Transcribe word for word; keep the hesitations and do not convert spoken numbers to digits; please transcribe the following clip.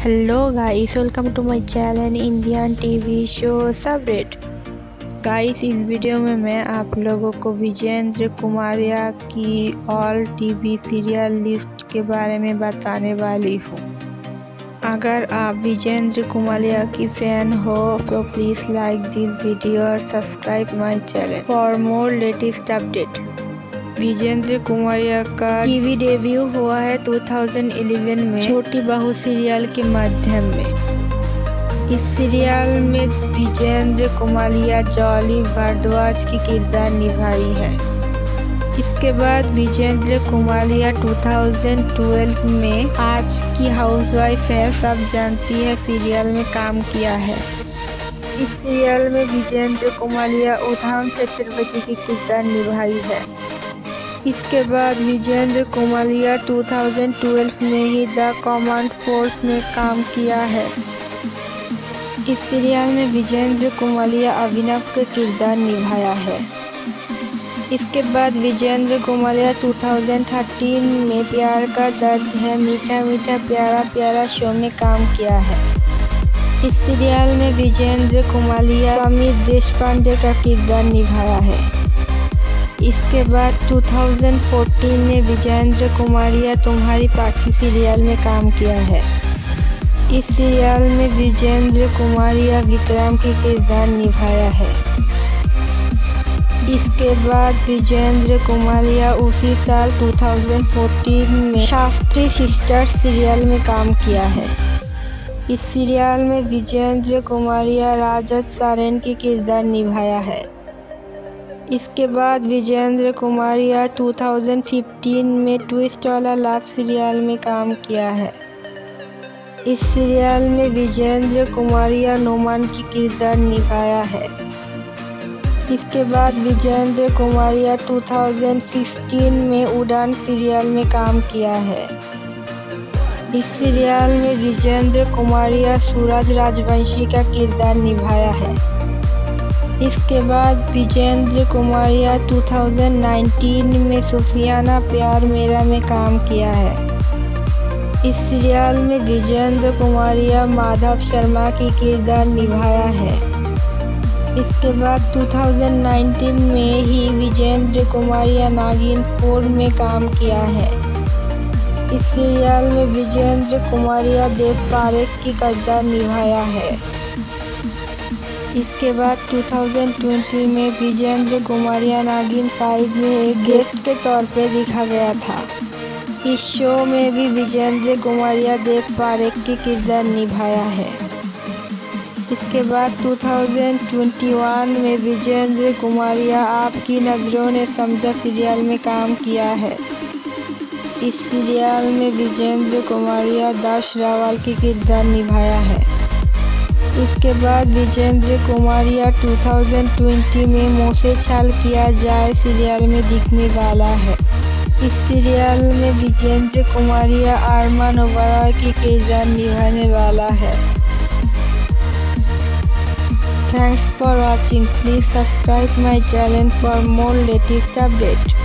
Hello guys, welcome to my channel Indian TV show सबरेट। Guys, इस video में मैं आप लोगों को विजेंद्र कुमारिया की ऑल टीवी सीरियल लिस्ट के बारे में बताने वाली हूँ। अगर आप विजेंद्र कुमारिया की फैन हो तो प्लीज़ लाइक दिस वीडियो और subscribe my channel for more latest update. Vijendra Kumaria का टीवी डेब्यू हुआ है दो हज़ार ग्यारह में छोटी बहू सीरियल के माध्यम में। इस सीरियल में विजेंद्र कुमारिया जॉली भारद्वाज की किरदार निभाई है। इसके बाद विजेंद्र कुमारिया दो हज़ार बारह में आज की हाउसवाइफ है, सब जानती है, सीरियल में काम किया है। इस सीरियल में विजेंद्र कुमारिया उधम चक्रवर्ती की किरदार निभाई है। इसके बाद विजेंद्र कुमारिया दो हज़ार बारह में ही द कमांड फोर्स में काम किया है। इस सीरियल में विजेंद्र कुमारिया अभिनव का किरदार निभाया है। इसके बाद विजेंद्र कुमारिया दो हज़ार तेरह में प्यार का दर्द है मीठा मीठा प्यारा प्यारा शो में काम किया है। इस सीरियल में विजेंद्र कुमारिया समीर देशपांडे का किरदार निभाया है। इसके बाद दो हज़ार चौदह में विजेंद्र कुमारिया तुम्हारी पाखी सीरियल में काम किया है। इस सीरियल में विजेंद्र कुमारिया विक्रम की किरदार निभाया है। इसके बाद विजेंद्र कुमारिया उसी साल दो हज़ार चौदह में शास्त्री सिस्टर्स सीरियल में काम किया है। इस सीरियल में विजेंद्र कुमारिया राजत सारेन की किरदार निभाया है। इसके बाद विजेंद्र कुमारिया दो हज़ार पंद्रह में ट्विस्ट वाला लव सीरियल में काम किया है। इस सीरियल में विजेंद्र कुमारिया नोमान की किरदार निभाया है। इसके बाद विजेंद्र कुमारिया दो हज़ार सोलह में उड़ान सीरियल में काम किया है। इस सीरियल में विजेंद्र कुमारिया सूरज राजवंशी का किरदार निभाया है। इसके बाद विजेंद्र कुमारिया दो हज़ार उन्नीस में सुफियाना प्यार मेरा में काम किया है। इस सीरियल में विजेंद्र कुमारिया माधव शर्मा की किरदार निभाया है। इसके बाद दो हज़ार उन्नीस में ही विजेंद्र कुमारिया नागिन फोर में काम किया है। इस सीरियल में विजेंद्र कुमारिया देव पारेख की किरदार निभाया है। इसके बाद दो हज़ार बीस में विजेंद्र कुमारिया नागिन फाइव में एक गेस्ट के तौर पे दिखा गया था। इस शो में भी विजेंद्र कुमारिया देव पारेख की किरदार निभाया है। इसके बाद दो हज़ार इक्कीस में विजेंद्र कुमारिया आपकी नज़रों ने समझा सीरियल में काम किया है। इस सीरियल में विजेंद्र कुमारिया दाश रावल की किरदार निभाया है। इसके बाद विजेंद्र कुमारिया दो हज़ार बीस में मोसे छल किया जाए सीरियल में दिखने वाला है। इस सीरियल में विजेंद्र कुमारिया अरमान ओबरॉय की किरदार निभाने वाला है। Thanks for watching. Please subscribe my channel for more latest update.